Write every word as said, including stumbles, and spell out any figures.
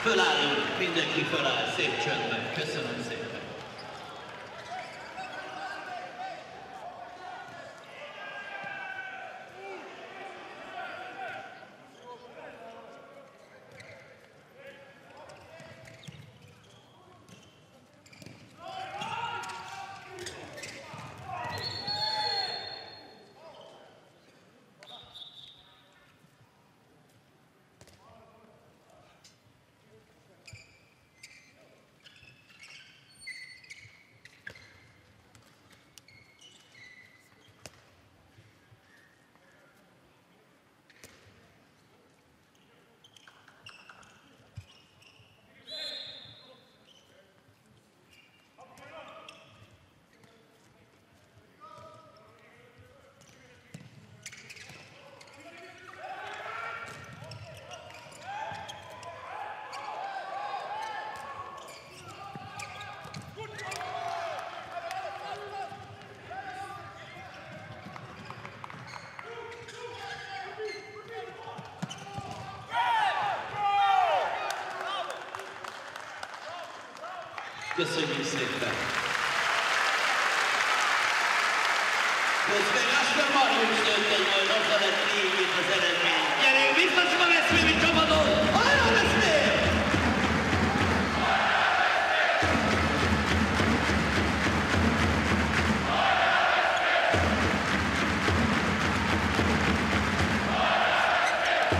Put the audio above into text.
Fölállunk, mindenki föláll, szép csöndben. Köszönöm szépen. Köszönjük szépen! Közben Gáspár Marius dönt egy majd, azzal lett végét az eredmény. Gyerünk, biztos